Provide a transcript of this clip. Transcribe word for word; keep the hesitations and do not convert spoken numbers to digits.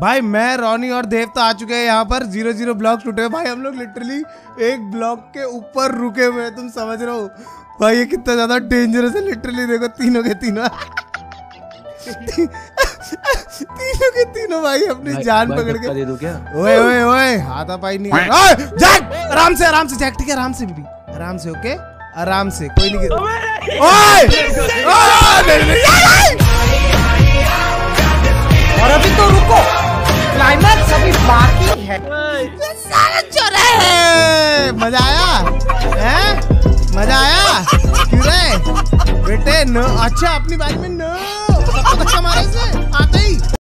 भाई मैं रोनी और देव तो आ चुके हैं यहाँ पर। जीरो जीरो ब्लॉक टूटे भाई, हम लोग लिटरली एक ब्लॉक के ऊपर रुके हुए हैं, तुम समझ रहे हो भाई ये कितना ज्यादा डेंजरस है। लिटरली देखो तीनों के तीनों तीनों के तीनों भाई अपनी भाई, जान भाई पकड़ के दे दो क्या? ओए ओए ओए हाथापाई नहीं कर। ओए जैक आराम से आराम से जैक, ठीक है आराम से बीबी, आराम से ओके, आराम से, कोई नहीं गिर। ओए और अभी तो रुको, क्लाइमैक्स अभी बाकी है। सारा चोरा है। मजा आया हैं? मजा आया क्यों रे बेटे? न अच्छा अपनी बाइक में न सबको धक्का मारा इसने आते ही।